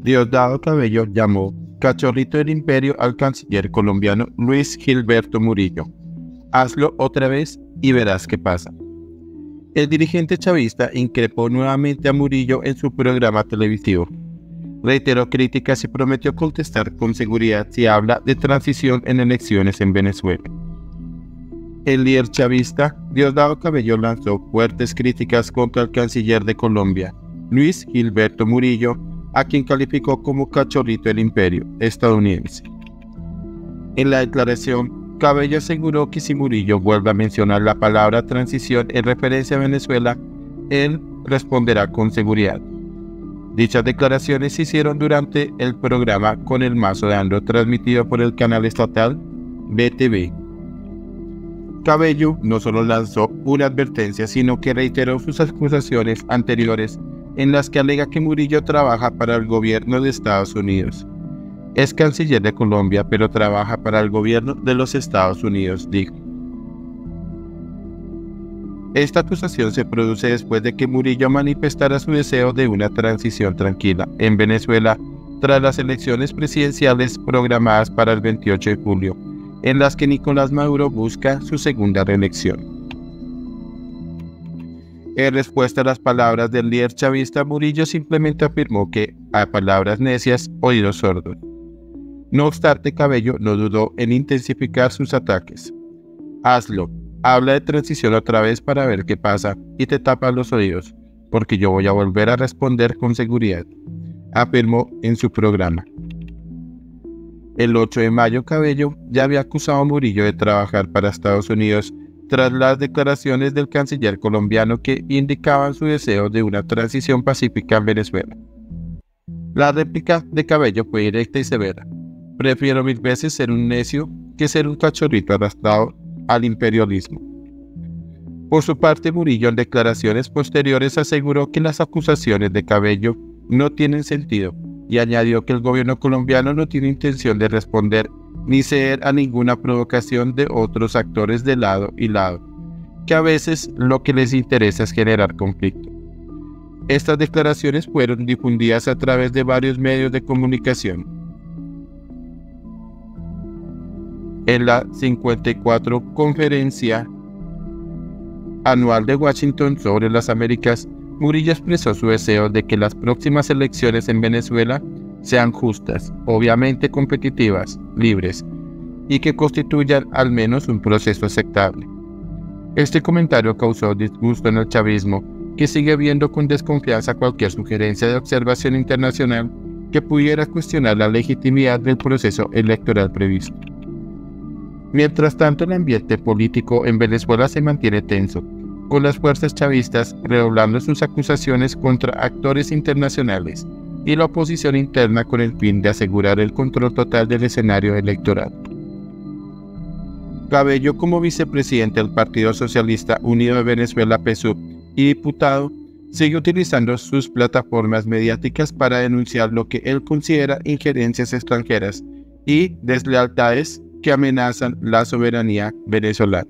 Diosdado Cabello llamó cachorrito del imperio al canciller colombiano Luis Gilberto Murillo. Hazlo otra vez y verás qué pasa. El dirigente chavista increpó nuevamente a Murillo en su programa televisivo. Reiteró críticas y prometió contestar con seguridad si habla de transición en elecciones en Venezuela. El líder chavista, Diosdado Cabello, lanzó fuertes críticas contra el canciller de Colombia, Luis Gilberto Murillo, a quien calificó como cachorrito del imperio estadounidense. En la declaración, Cabello aseguró que si Murillo vuelve a mencionar la palabra transición en referencia a Venezuela, él responderá con seguridad. Dichas declaraciones se hicieron durante el programa Con el Mazo de Andro, transmitido por el canal estatal BTV. Cabello no solo lanzó una advertencia, sino que reiteró sus acusaciones anteriores en las que alega que Murillo trabaja para el gobierno de Estados Unidos. Es canciller de Colombia, pero trabaja para el gobierno de los Estados Unidos, dijo. Esta acusación se produce después de que Murillo manifestara su deseo de una transición tranquila en Venezuela tras las elecciones presidenciales programadas para el 28 de julio, en las que Nicolás Maduro busca su segunda reelección. En respuesta a las palabras del líder chavista, Murillo simplemente afirmó que, a palabras necias, oídos sordos. No obstante, Cabello no dudó en intensificar sus ataques. Hazlo, habla de transición otra vez para ver qué pasa y te tapas los oídos, porque yo voy a volver a responder con seguridad, afirmó en su programa. El 8 de mayo, Cabello ya había acusado a Murillo de trabajar para Estados Unidos tras las declaraciones del canciller colombiano que indicaban su deseo de una transición pacífica en Venezuela. La réplica de Cabello fue directa y severa. Prefiero 1000 veces ser un necio que ser un cachorrito arrastrado al imperialismo. Por su parte, Murillo en declaraciones posteriores aseguró que las acusaciones de Cabello no tienen sentido y añadió que el gobierno colombiano no tiene intención de responder ni ceder a ninguna provocación de otros actores de lado y lado, que a veces lo que les interesa es generar conflicto. Estas declaraciones fueron difundidas a través de varios medios de comunicación. En la 54 Conferencia Anual de Washington sobre las Américas, Murillo expresó su deseo de que las próximas elecciones en Venezuela sean justas, obviamente competitivas, libres, y que constituyan al menos un proceso aceptable. Este comentario causó disgusto en el chavismo, que sigue viendo con desconfianza cualquier sugerencia de observación internacional que pudiera cuestionar la legitimidad del proceso electoral previsto. Mientras tanto, el ambiente político en Venezuela se mantiene tenso, con las fuerzas chavistas redoblando sus acusaciones contra actores internacionales y la oposición interna con el fin de asegurar el control total del escenario electoral. Cabello, como vicepresidente del Partido Socialista Unido de Venezuela PSUV y diputado, sigue utilizando sus plataformas mediáticas para denunciar lo que él considera injerencias extranjeras y deslealtades que amenazan la soberanía venezolana.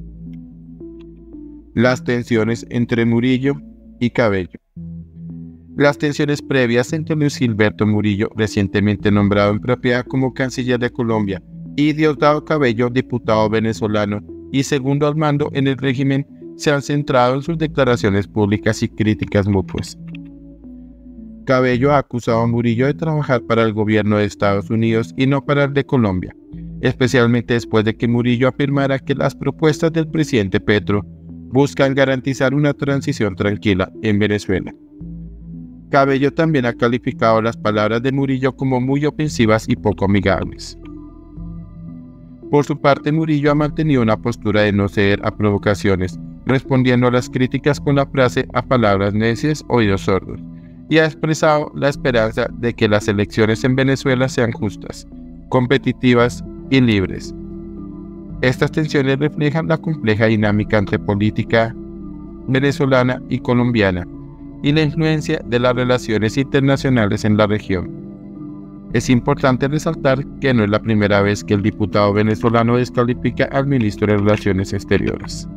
Las tensiones entre Murillo y Cabello. Las tensiones previas entre Luis Gilberto Murillo, recientemente nombrado en propiedad como canciller de Colombia, y Diosdado Cabello, diputado venezolano y segundo al mando en el régimen, se han centrado en sus declaraciones públicas y críticas mutuas. Cabello ha acusado a Murillo de trabajar para el gobierno de Estados Unidos y no para el de Colombia, especialmente después de que Murillo afirmara que las propuestas del presidente Petro buscan garantizar una transición tranquila en Venezuela. Cabello también ha calificado las palabras de Murillo como muy ofensivas y poco amigables. Por su parte, Murillo ha mantenido una postura de no ceder a provocaciones, respondiendo a las críticas con la frase "a palabras necias, oídos sordos", y ha expresado la esperanza de que las elecciones en Venezuela sean justas, competitivas y libres. Estas tensiones reflejan la compleja dinámica entre política venezolana y colombiana y la influencia de las relaciones internacionales en la región. Es importante resaltar que no es la primera vez que el diputado venezolano descalifica al ministro de Relaciones Exteriores.